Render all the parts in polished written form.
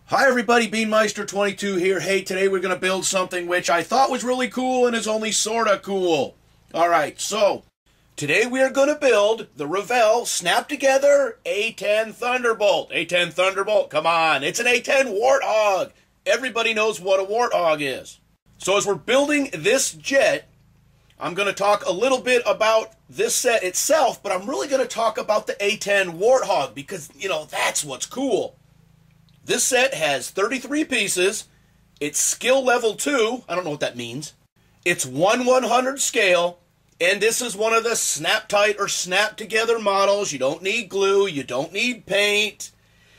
Hi everybody, Beanmeister22 here. Hey, today we're going to build something which I thought was really cool and is only sorta cool. Alright, so today we are going to build the Revell Snap Together A10 Thunderbolt. A10 Thunderbolt, come on, it's an A10 Warthog. Everybody knows what a Warthog is. So as we're building this jet, I'm going to talk a little bit about this set itself, but I'm really going to talk about the A10 Warthog because, you know, that's what's cool. This set has 33 pieces. It's skill level 2. I don't know what that means. It's 1/100 scale. And this is one of the snap tight or snap together models. You don't need glue. You don't need paint.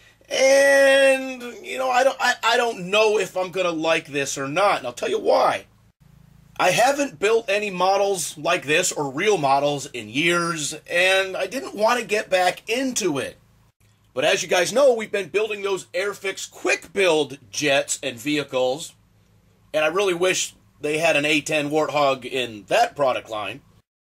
And, you know, I don't know if I'm going to like this or not. And I'll tell you why. I haven't built any models like this or real models in years. And I didn't want to get back into it. But as you guys know, we've been building those Airfix quick build jets and vehicles, and I really wish they had an A10 Warthog in that product line.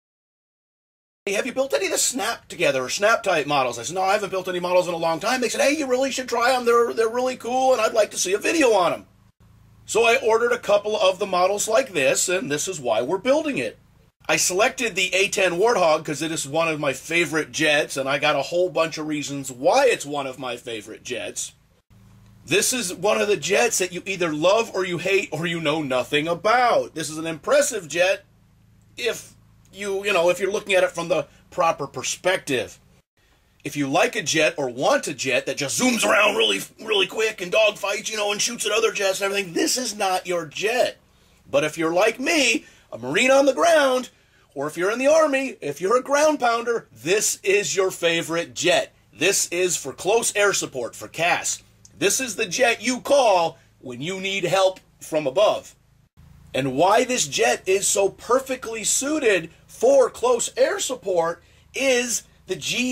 Hey, have you built any of the Snap Together or Snap Type models? I said, no, I haven't built any models in a long time. They said, hey, you really should try them. They're really cool, and I'd like to see a video on them. So I ordered a couple of the models like this, and this is why we're building it. I selected the A10 Warthog because it is one of my favorite jets, and I got a whole bunch of reasons why it's one of my favorite jets. This is one of the jets that you either love or you hate or you know nothing about. This is an impressive jet if if you're looking at it from the proper perspective. If you like a jet or want a jet that just zooms around really quick and dogfights, and shoots at other jets and everything, this is not your jet. But if you're like me, a Marine on the ground, or if you're in the Army, if you're a ground pounder, this is your favorite jet. This is for close air support, for CAS. This is the jet you call when you need help from above. And why this jet is so perfectly suited for close air support is the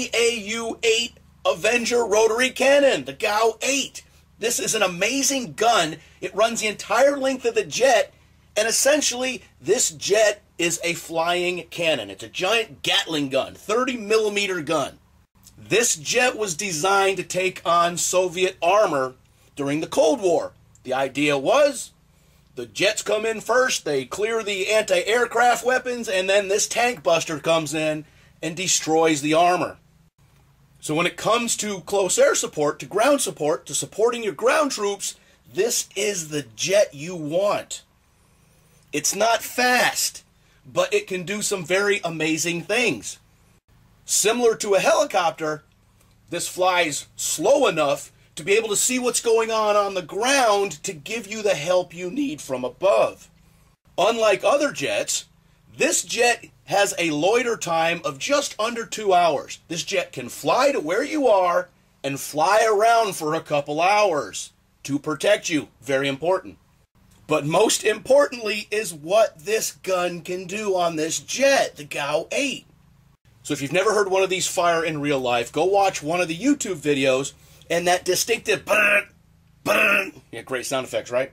GAU-8 Avenger rotary cannon, the GAU-8. This is an amazing gun. It runs the entire length of the jet, and essentially this jet is a flying cannon. It's a giant Gatling gun, 30mm gun. This jet was designed to take on Soviet armor during the Cold War. The idea was the jets come in first, they clear the anti-aircraft weapons, and then this tank buster comes in and destroys the armor. So when it comes to close air support, to ground support, to supporting your ground troops, this is the jet you want. It's not fast, but it can do some very amazing things. Similar to a helicopter, this flies slow enough to be able to see what's going on the ground to give you the help you need from above. Unlike other jets, this jet has a loiter time of just under 2 hours. This jet can fly to where you are and fly around for a couple hours to protect you. Very important. But most importantly is what this gun can do on this jet, the GAU-8. So if you've never heard one of these fire in real life, go watch one of the YouTube videos, and that distinctive burn, burn, yeah, great sound effects, right?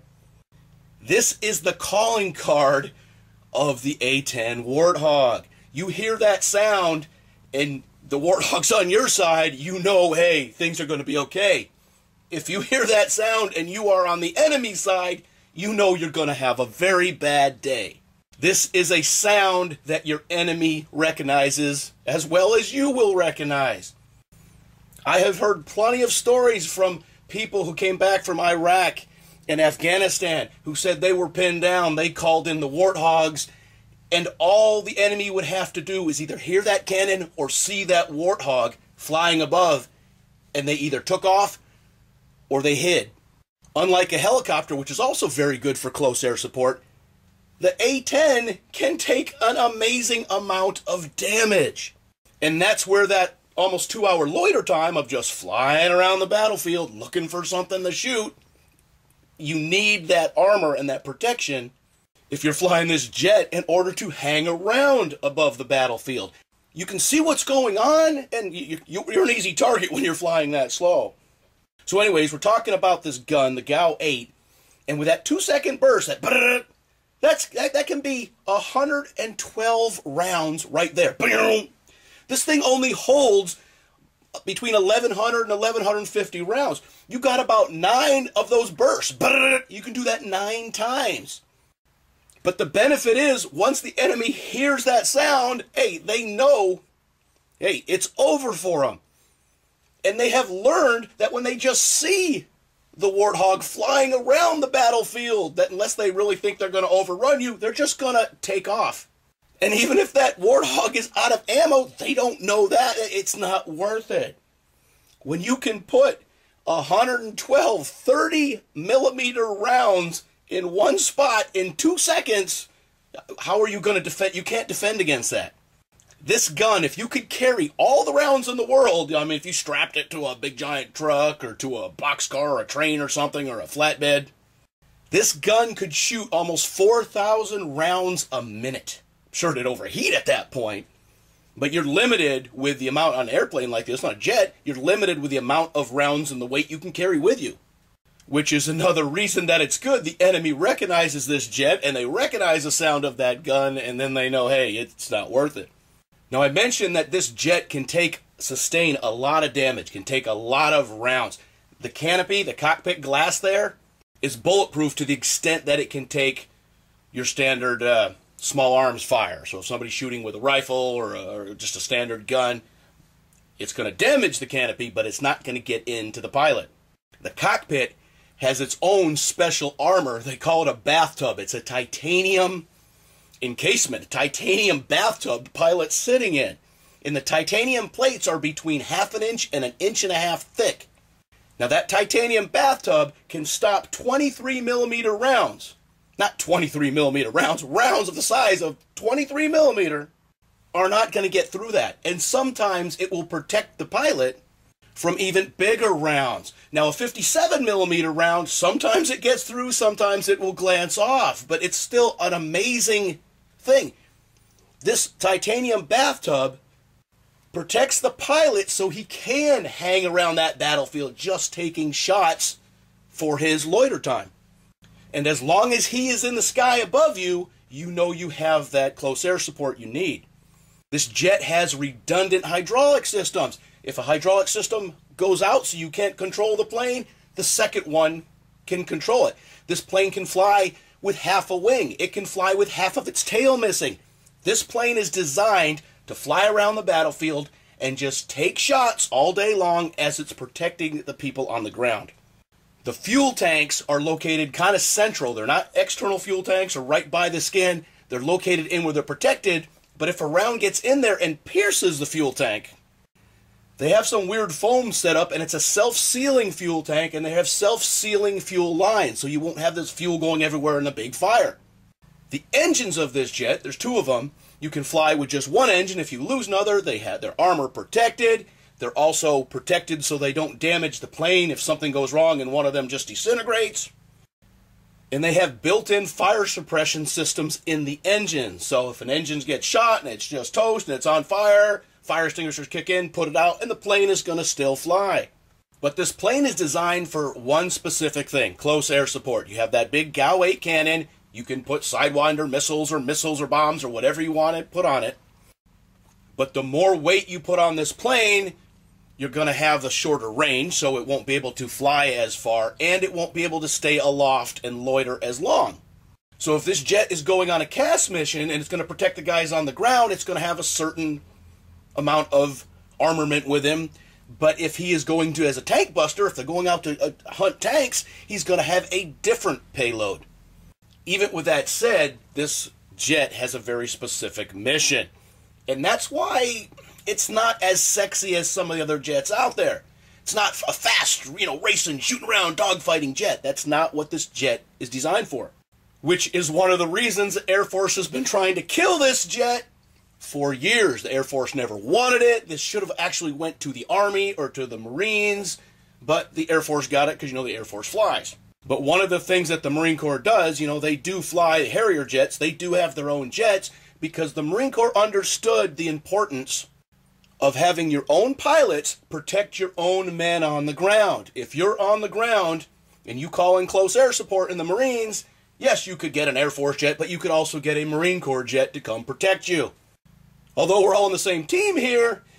This is the calling card of the A10 Warthog. You hear that sound, and the Warthog's on your side, you know, hey, things are going to be okay. If you hear that sound and you are on the enemy side, you know you're going to have a very bad day. This is a sound that your enemy recognizes as well as you will recognize. I have heard plenty of stories from people who came back from Iraq and Afghanistan who said they were pinned down, they called in the Warthogs, and all the enemy would have to do is either hear that cannon or see that Warthog flying above, and they either took off or they hid. Unlike a helicopter, which is also very good for close air support, the A10 can take an amazing amount of damage. And that's where that almost 2-hour loiter time of just flying around the battlefield looking for something to shoot, you need that armor and that protection if you're flying this jet in order to hang around above the battlefield. You can see what's going on, and you're an easy target when you're flying that slow. So anyways, we're talking about this gun, the GAU-8, and with that 2-second burst, that can be 112 rounds right there. This thing only holds between 1,100 and 1,150 rounds. You got about 9 of those bursts. You can do that 9 times. But the benefit is, once the enemy hears that sound, hey, they know, hey, it's over for them. And they have learned that when they just see the Warthog flying around the battlefield, that unless they really think they're going to overrun you, they're just going to take off. And even if that Warthog is out of ammo, they don't know that. It's not worth it. When you can put 112 30-millimeter rounds in one spot in 2 seconds, how are you going to defend? You can't defend against that. This gun, if you could carry all the rounds in the world, I mean, if you strapped it to a big giant truck or to a boxcar or a train or something or a flatbed, this gun could shoot almost 4,000 rounds a minute. Sure, it'd overheat at that point, but you're limited with the amount on an airplane like this, not a jet, you're limited with the amount of rounds and the weight you can carry with you. Which is another reason that it's good. The enemy recognizes this jet, and they recognize the sound of that gun, and then they know, hey, it's not worth it. Now, I mentioned that this jet can sustain a lot of damage, can take a lot of rounds. The canopy, the cockpit glass there, is bulletproof to the extent that it can take your standard small arms fire. So if somebody's shooting with a rifle or just a standard gun, it's going to damage the canopy, but it's not going to get into the pilot. The cockpit has its own special armor. They call it a bathtub. It's a titanium encasement, a titanium bathtub the pilot's sitting in. And the titanium plates are between 1/2 inch and 1.5 inches thick. Now that titanium bathtub can stop 23-millimeter rounds. Not 23-millimeter rounds, rounds of the size of 23-millimeter are not going to get through that. And sometimes it will protect the pilot from even bigger rounds. Now, a 57-millimeter round, sometimes it gets through, sometimes it will glance off, but it's still an amazing thing. This titanium bathtub protects the pilot so he can hang around that battlefield just taking shots for his loiter time. And as long as he is in the sky above you, you know you have that close air support you need. This jet has redundant hydraulic systems. If a hydraulic system goes out so you can't control the plane, the second one can control it. This plane can fly with half a wing. It can fly with half of its tail missing. This plane is designed to fly around the battlefield and just take shots all day long as it's protecting the people on the ground. The fuel tanks are located kind of central. They're not external fuel tanks or right by the skin. They're located in where they're protected, but if a round gets in there and pierces the fuel tank, they have some weird foam set up, and it's a self-sealing fuel tank, and they have self-sealing fuel lines, so you won't have this fuel going everywhere in a big fire. The engines of this jet, there's 2 of them. You can fly with just one engine. If you lose another, they have their armor protected. They're also protected so they don't damage the plane if something goes wrong and one of them just disintegrates. And they have built-in fire suppression systems in the engine. So if an engine gets shot and it's just toast and it's on fire, fire extinguishers kick in, put it out, and the plane is going to still fly. But this plane is designed for one specific thing, close air support. You have that big GAU-8 cannon. You can put Sidewinder missiles or bombs or whatever you want to put on it. But the more weight you put on this plane, you're going to have the shorter range, so it won't be able to fly as far, and it won't be able to stay aloft and loiter as long. So if this jet is going on a CAS mission and it's going to protect the guys on the ground, it's going to have a certain amount of armament with him. But if he is going to, as a tank buster, if they're going out to hunt tanks, he's going to have a different payload. Even with that said, this jet has a very specific mission. And that's why it's not as sexy as some of the other jets out there. It's not a fast, racing, shooting around, dogfighting jet. That's not what this jet is designed for. Which is one of the reasons the Air Force has been trying to kill this jet for years. The Air Force never wanted it. This should have actually went to the Army or to the Marines, but the Air Force got it because, the Air Force flies. But one of the things that the Marine Corps does, they do fly Harrier jets. They do have their own jets because the Marine Corps understood the importance of having your own pilots protect your own men on the ground. If you're on the ground and you call in close air support in the Marines, yes, you could get an Air Force jet, but you could also get a Marine Corps jet to come protect you. Although we're all on the same team here,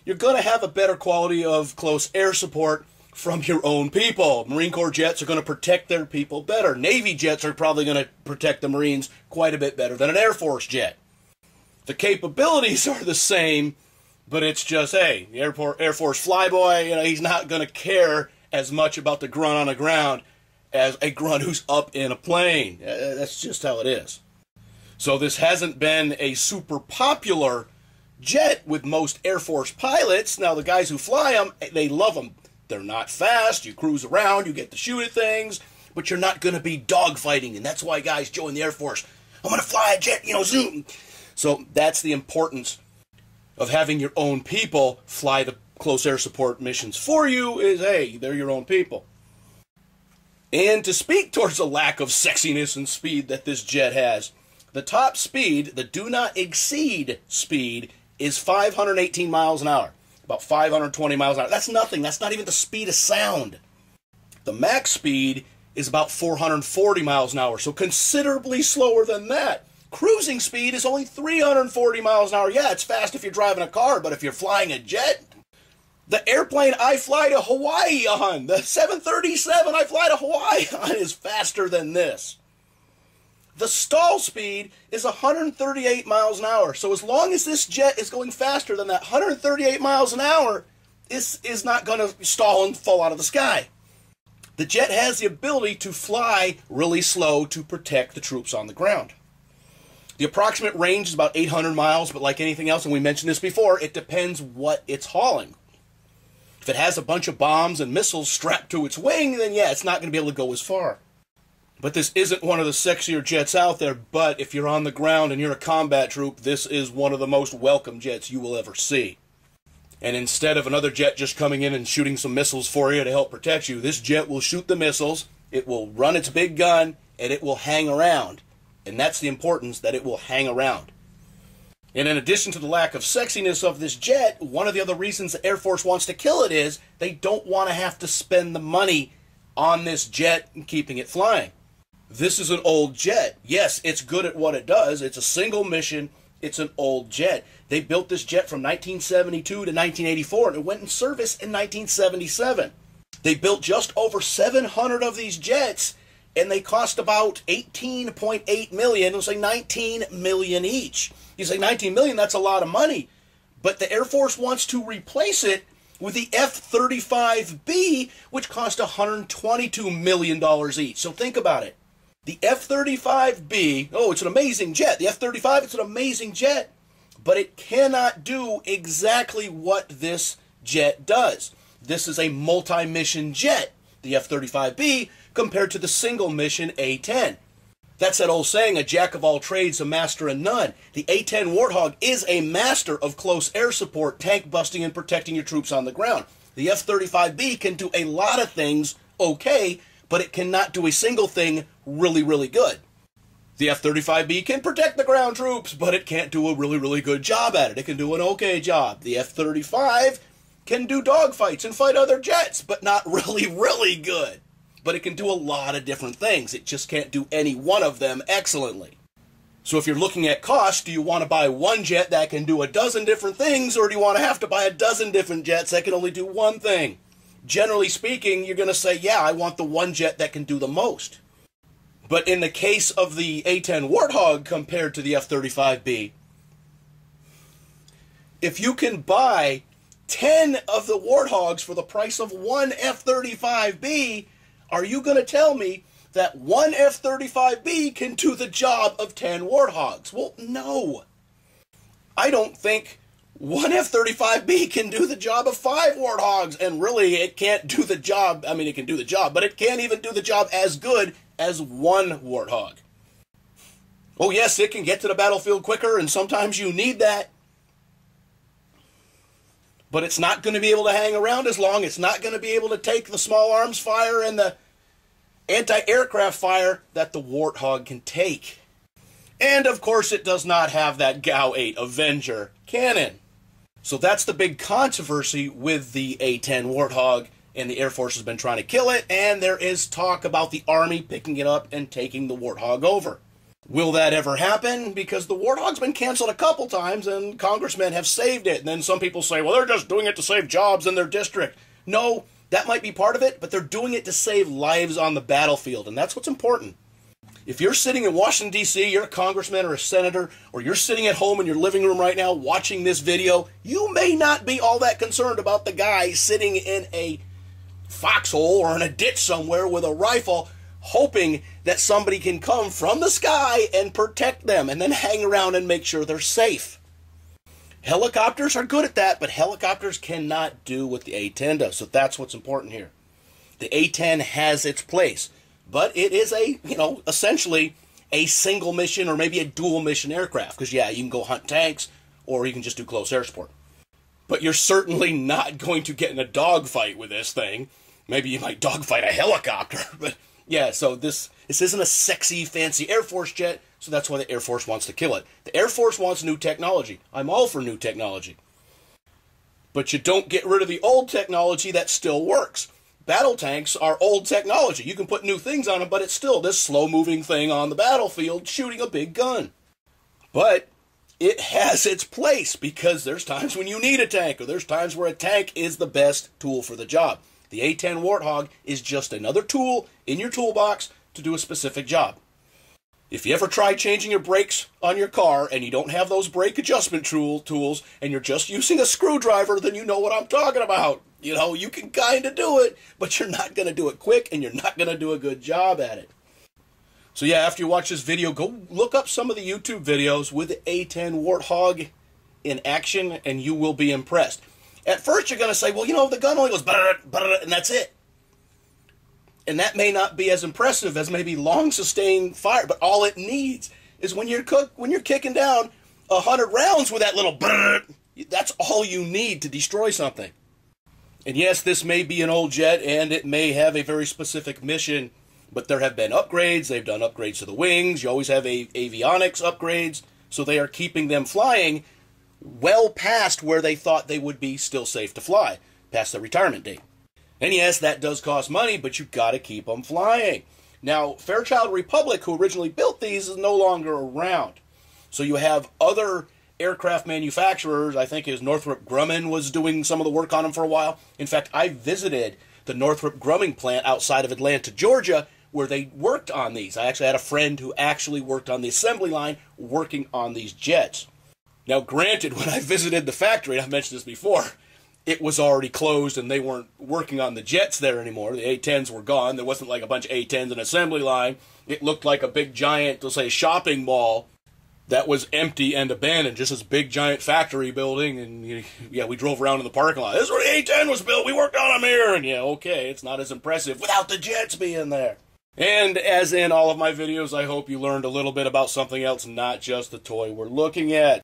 you're going to have a better quality of close air support from your own people. Marine Corps jets are going to protect their people better. Navy jets are probably going to protect the Marines quite a bit better than an Air Force jet. The capabilities are the same, but it's just, hey, the Air Force flyboy, you know, he's not going to care as much about the grunt on the ground as a grunt who's up in a plane. That's just how it is. So this hasn't been a super popular jet with most Air Force pilots. Now, the guys who fly them, they love them. They're not fast. You cruise around. You get to shoot at things. But you're not going to be dogfighting. And that's why guys join the Air Force. I'm going to fly a jet, you know, zoom. So that's the importance of having your own people fly the close air support missions for you is, hey, they're your own people. And to speak towards the lack of sexiness and speed that this jet has, the top speed, the do not exceed speed, is 518 miles an hour. About 520 miles an hour. That's nothing. That's not even the speed of sound. The max speed is about 440 miles an hour, so considerably slower than that. Cruising speed is only 340 miles an hour. Yeah, it's fast if you're driving a car, but if you're flying a jet, the airplane I fly to Hawaii on, the 737 I fly to Hawaii on, is faster than this. The stall speed is 138 miles an hour. So as long as this jet is going faster than that 138 miles an hour, this is not going to stall and fall out of the sky. The jet has the ability to fly really slow to protect the troops on the ground. The approximate range is about 800 miles, but like anything else, and we mentioned this before, it depends what it's hauling. If it has a bunch of bombs and missiles strapped to its wing, then yeah, it's not going to be able to go as far. But this isn't one of the sexier jets out there, but if you're on the ground and you're a combat troop, this is one of the most welcome jets you will ever see. And instead of another jet just coming in and shooting some missiles for you to help protect you, this jet will shoot the missiles, it will run its big gun, and it will hang around. And that's the importance, that it will hang around. And in addition to the lack of sexiness of this jet, one of the other reasons the Air Force wants to kill it is they don't want to have to spend the money on this jet and keeping it flying. This is an old jet. Yes, it's good at what it does. It's a single mission. It's an old jet. They built this jet from 1972 to 1984, and it went in service in 1977. They built just over 700 of these jets, and they cost about $18.8 million. It was like $19 million each. You say $19 million, that's a lot of money. But the Air Force wants to replace it with the F-35B, which cost $122 million each. So think about it. The F-35B, oh, it's an amazing jet. The F-35, it's an amazing jet. But it cannot do exactly what this jet does. This is a multi-mission jet, the F-35B, compared to the single-mission A-10. That's that old saying, a jack of all trades, a master of none. The A-10 Warthog is a master of close air support, tank busting, and protecting your troops on the ground. The F-35B can do a lot of things okay, but it cannot do a single thing really, really good. The F-35B can protect the ground troops, but it can't do a really, really good job at it. It can do an okay job. The F-35 can do dogfights and fight other jets, but not really, really good. But it can do a lot of different things. It just can't do any one of them excellently. So if you're looking at cost, do you want to buy one jet that can do a dozen different things, or do you want to have to buy a dozen different jets that can only do one thing? Generally speaking, you're going to say, yeah, I want the one jet that can do the most. But in the case of the A-10 Warthog compared to the F-35B, if you can buy 10 of the Warthogs for the price of one F-35B, are you going to tell me that one F-35B can do the job of 10 Warthogs? Well, no. I don't think one F-35B can do the job of 5 Warthogs, and really it can't do the job. I mean, it can do the job, but it can't even do the job as good as one Warthog. Oh yes, it can get to the battlefield quicker, and sometimes you need that. But it's not going to be able to hang around as long. It's not going to be able to take the small arms fire and the anti-aircraft fire that the Warthog can take. And of course it does not have that GAU-8 Avenger cannon. So that's the big controversy with the A-10 Warthog, and the Air Force has been trying to kill it, and there is talk about the Army picking it up and taking the Warthog over. Will that ever happen? Because the Warthog's been canceled a couple times and congressmen have saved it. And then some people say, well, they're just doing it to save jobs in their district. No, that might be part of it, but they're doing it to save lives on the battlefield, and that's what's important. If you're sitting in Washington, D.C., you're a congressman or a senator, or you're sitting at home in your living room right now watching this video, you may not be all that concerned about the guy sitting in a foxhole or in a ditch somewhere with a rifle hoping that somebody can come from the sky and protect them and then hang around and make sure they're safe. Helicopters are good at that, but helicopters cannot do what the A-10 does, so that's what's important here. The A-10 has its place, but it is a, essentially a single mission or maybe a dual mission aircraft, because yeah, you can go hunt tanks or you can just do close air support. But you're certainly not going to get in a dogfight with this thing. Maybe you might dogfight a helicopter, but yeah, so this isn't a sexy, fancy Air Force jet, so that's why the Air Force wants to kill it. The Air Force wants new technology. I'm all for new technology. But you don't get rid of the old technology that still works. Battle tanks are old technology. You can put new things on them, but it's still this slow-moving thing on the battlefield shooting a big gun. But it has its place, because there's times when you need a tank, or there's times where a tank is the best tool for the job. The A-10 Warthog is just another tool in your toolbox to do a specific job. If you ever try changing your brakes on your car and you don't have those brake adjustment tools and you're just using a screwdriver, then you know what I'm talking about. You can kind of do it, but you're not going to do it quick and you're not going to do a good job at it. So yeah, after you watch this video, go look up some of the YouTube videos with the A-10 Warthog in action and you will be impressed. At first you're going to say, well, the gun only goes and that's it. And that may not be as impressive as maybe long sustained fire, but all it needs is when you're kicking down 100 rounds with that little that's all you need to destroy something. And yes, this may be an old jet and it may have a very specific mission, but there have been upgrades. They've done upgrades to the wings. You always have avionics upgrades, so they are keeping them flying well past where they thought they would be still safe to fly, past the retirement date. And yes, that does cost money, but you've got to keep them flying. Now, Fairchild Republic, who originally built these, is no longer around. So you have other aircraft manufacturers. I think Northrop Grumman was doing some of the work on them for a while. In fact, I visited the Northrop Grumman plant outside of Atlanta, Georgia, where they worked on these. I actually had a friend who actually worked on the assembly line working on these jets. Now, granted, when I visited the factory, I've mentioned this before, it was already closed and they weren't working on the jets there anymore. The A-10s were gone. There wasn't like a bunch of A-10s in assembly line. It looked like a big giant, let's say, shopping mall that was empty and abandoned, just this big giant factory building. And yeah, we drove around in the parking lot. This is where the A-10 was built. We worked on them here. And yeah, okay, it's not as impressive without the jets being there. And as in all of my videos, I hope you learned a little bit about something else, not just the toy we're looking at.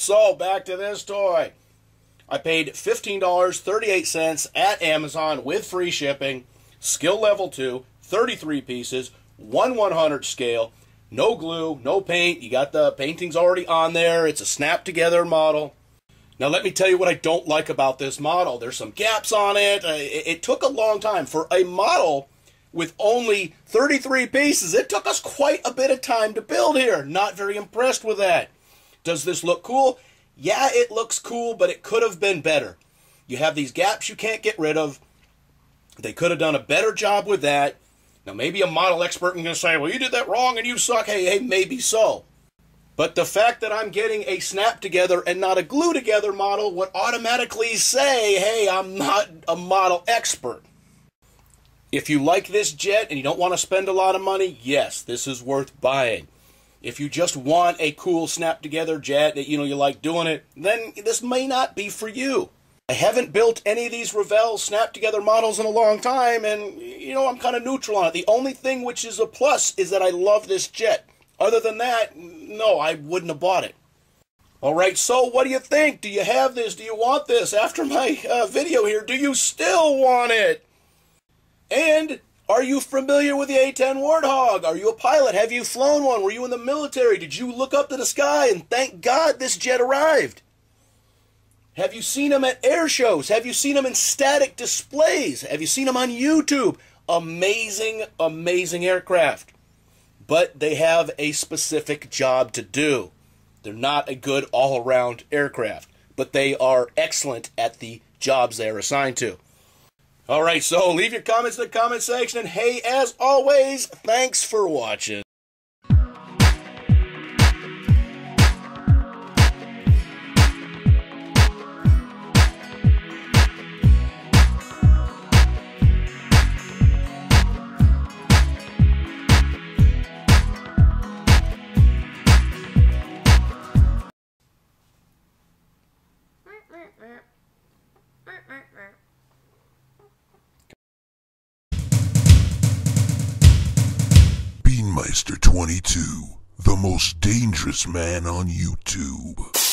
So, back to this toy. I paid $15.38 at Amazon with free shipping, skill level 2, 33 pieces, 1/100 scale, no glue, no paint. You got the paintings already on there. It's a snap-together model. Now, let me tell you what I don't like about this model. There's some gaps on it. It took a long time. For a model with only 33 pieces, it took us quite a bit of time to build here. Not very impressed with that. Does this look cool? Yeah, it looks cool, but it could have been better. You have these gaps you can't get rid of. They could have done a better job with that. Now, maybe a model expert is going to say, well, you did that wrong and you suck. Hey, maybe so. But the fact that I'm getting a snap-together and not a glue-together model would automatically say, hey, I'm not a model expert. If you like this jet and you don't want to spend a lot of money, yes, this is worth buying. If you just want a cool snap-together jet that, you like doing it, then this may not be for you. I haven't built any of these Revell snap-together models in a long time, and, I'm kind of neutral on it. The only thing which is a plus is that I love this jet. Other than that, no, I wouldn't have bought it. All right, so what do you think? Do you have this? Do you want this? After my video here, do you still want it? And are you familiar with the A-10 Warthog? Are you a pilot? Have you flown one? Were you in the military? Did you look up to the sky and thank God this jet arrived? Have you seen them at air shows? Have you seen them in static displays? Have you seen them on YouTube? Amazing, amazing aircraft. But they have a specific job to do. They're not a good all-around aircraft, but they are excellent at the jobs they are assigned to. All right, so leave your comments in the comment section, and hey, as always, thanks for watching. Beanmeister 22, the most dangerous man on YouTube.